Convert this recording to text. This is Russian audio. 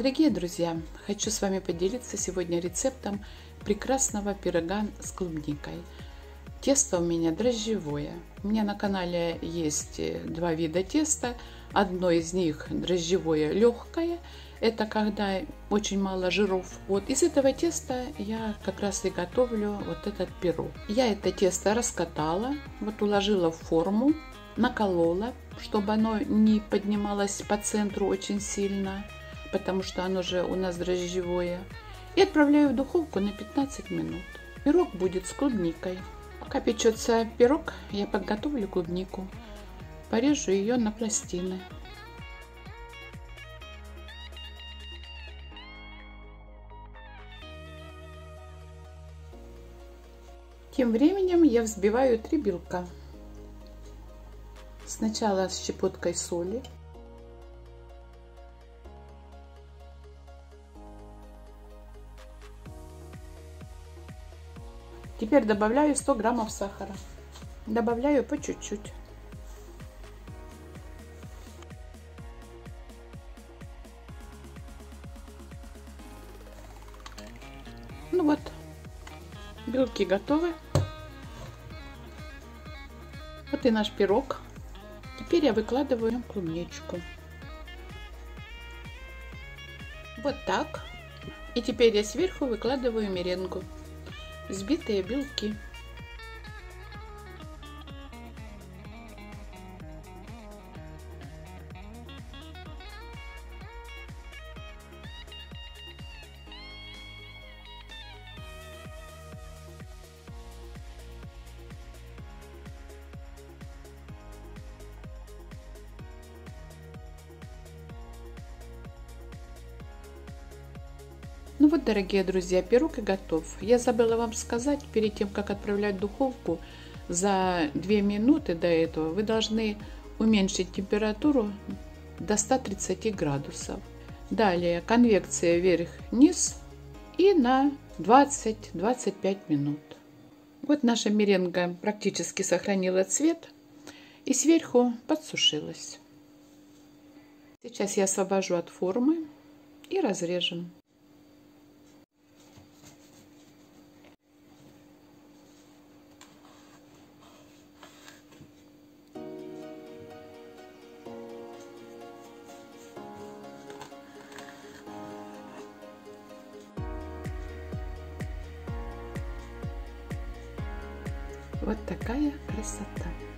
Дорогие друзья, хочу с вами поделиться сегодня рецептом прекрасного пирога с клубникой. Тесто у меня дрожжевое. У меня на канале есть два вида теста. Одно из них дрожжевое легкое. Это когда очень мало жиров. Вот из этого теста я как раз и готовлю вот этот пирог. Я это тесто раскатала, вот уложила в форму, наколола, чтобы оно не поднималось по центру очень сильно, потому что оно же у нас дрожжевое. И отправляю в духовку на 15 минут. Пирог будет с клубникой. Пока печется пирог, я подготовлю клубнику. Порежу ее на пластины. Тем временем я взбиваю 3 белка. Сначала с щепоткой соли. Теперь добавляю 100 граммов сахара. Добавляю по чуть-чуть. Ну вот, белки готовы. Вот и наш пирог. Теперь я выкладываю клубничку. Вот так. И теперь я сверху выкладываю меренгу. Взбитые белки. Ну вот, дорогие друзья, пирог и готов. Я забыла вам сказать, перед тем, как отправлять в духовку, за 2 минуты до этого вы должны уменьшить температуру до 130 градусов. Далее конвекция вверх-вниз и на 20-25 минут. Вот наша меренга практически сохранила цвет и сверху подсушилась. Сейчас я освобожу от формы и разрежем. Вот такая красота.